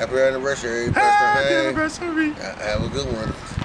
Happy anniversary, Pastor Happy Haynes. anniversary. Have a good one.